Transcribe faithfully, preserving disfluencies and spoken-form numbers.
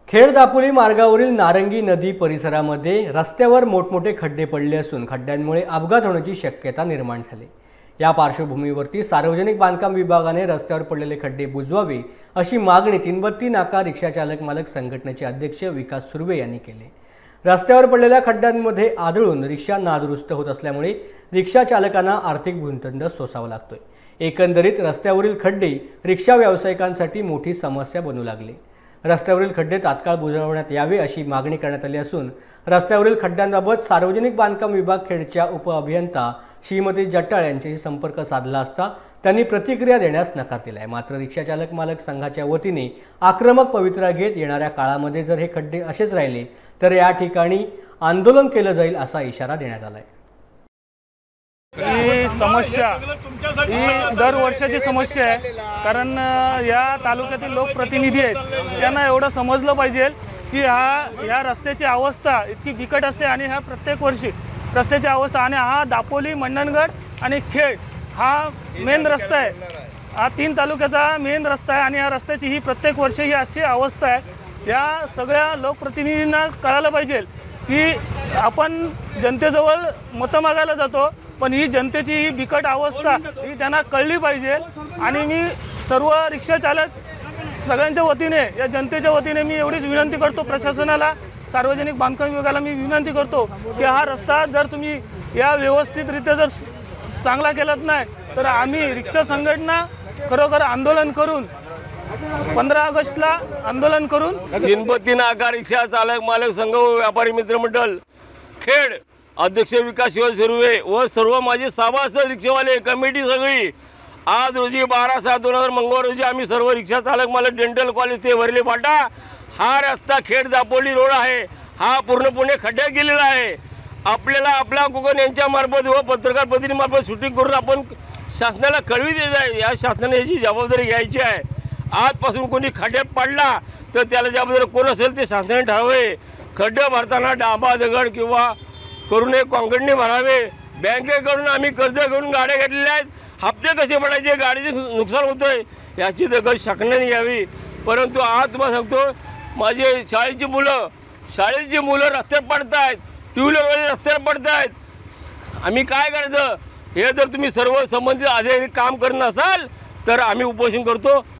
खेड दापोली मार्गावरील नारंगी नदी परिसरामध्ये रस्त्यावर मोठमोठे खड्डे पडले असून खड्ड्यांमुळे अपघात होण्याची शक्यता निर्माण झाली। या पार्श्वभूमीवरती सार्वजनिक बांधकाम विभागाने रस्त्यावर पडलेले खड्डे बुजवावे अशी मागणी तीनबत्ती नाका रिक्षा चालक मालक संघटनेचे अध्यक्ष विकास सुर्वे यांनी केले। रस्त्यावर पडलेल्या खड्ड्यांमध्ये आदळून रिक्षा नादुरुस्त होत असल्यामुळे रिक्षा चालकांना आर्थिक भूर्दंड सोसावा लागतोय। एकंदरीत रस्त्यावरील खड्डे रिक्षा व्यावसायिकांसाठी मोठी समस्या बनू लागले। रस्त्यावरील खड्डे तात्काळ बुजवण्यात यावे अशी मागणी करण्यात आली असून रस्त्यावरील खड्ड्यांबाबत सार्वजनिक बांधकाम विभाग खेडच्या उपअभियंता श्रीमती जट्टाळ यांच्याशी संपर्क साधला असता त्यांनी प्रतिक्रिया देण्यास नकार दिला आहे। मात्र रिक्षा चालक मालक संघाच्या वतीने आक्रमक पवित्रा घेत येणाऱ्या काळामध्ये जर हे खड्डे असेच राहिले तर या ठिकाणी आंदोलन केलं जाईल असा इशारा देण्यात आला आहे। ही समस्या ही दरवर्षाची समस्या आहे, कारण या तालुक्यातील लोकप्रतिनिधी आहेत त्यांना एवढं समजलं पाहिजे की हा या रस्त्याची अवस्था इतकी बिकट असते आणि ह्या प्रत्येक वर्षी रस्त्याची अवस्था आणि हा दापोली मंडणगड आणि खेड हा मेन रस्ता आहे, हा तीन तालुक्याचा मेन रस्ता आहे आणि या रस्त्याची ही प्रत्येक वर्षी ही अशी अवस्था आहे। या सगळ्या लोकप्रतिनिधींना कळायला पाहिजे की आपण जनतेजवळ मतं मागायला जातो, पण ही जनतेची ही बिकट अवस्था ही त्यांना कळली पाहिजे। आणि मी सर्व रिक्षा चालक सगळ्यांच्या वतीने या जनतेच्या वतीने मी एवढीच विनंती करतो प्रशासनाला, सार्वजनिक बांधकाम विभागाला मी विनंती करतो की हा रस्ता जर तुम्ही या व्यवस्थितरित्या जर चांगला केलात नाही तर आम्ही रिक्षा संघटना खरोखर आंदोलन करून पंधरा ऑगस्टला आंदोलन करून तीनबत्ती नाका रिक्षा चालक मालक संघ व व्यापारी मित्र मंडळ खेड अध्यक्ष विकास सुर्वे व सर्व माझे सभासद रिक्षावाले कमिटी सगळी आज रोजी बारा सात दोन हजार मंगळवार रोजी आम्ही सर्व रिक्षा चालक मालक डेंटल कॉलेज ते वरले फाटा हा रस्ता खेड दापोली रोड आहे, हा पूर्णपणे खड्ड्यात गेलेला आहे। आपल्याला आपला कोकण यांच्या मार्फत व पत्रकार प्रतिनिधीमार्फत शूटिंग करून आपण शासनाला कळवी देत आहे। या शासनाने याची जबाबदारी घ्यायची आहे। आजपासून कोणी खड्ड्यात पडला तर त्याला जबाबदारी कोण असेल ते शासनाने ठरवावे। खड्डे भरताना डांबा दगड किंवा करून काँक्रीटने भरावे। बँकेकडून आम्ही कर्ज घेऊन गाड्या घेतलेल्या आहेत, हप्ते कसे पडायचे, गाडीचे नुकसान होतंय याची दखल शासनाने घ्यावी। परंतु आज तुम्हाला सांगतो माझे शाळेची मुलं शाळेची मुलं रस्त्यात पडत आहेत, टू व्हीलरवाले रस्त्यावर पडत आहेत। आम्ही काय करायचं हे जर तुम्ही सर्व संबंधित अधिकारी काम करत नसाल तर आम्ही उपोषण करतो।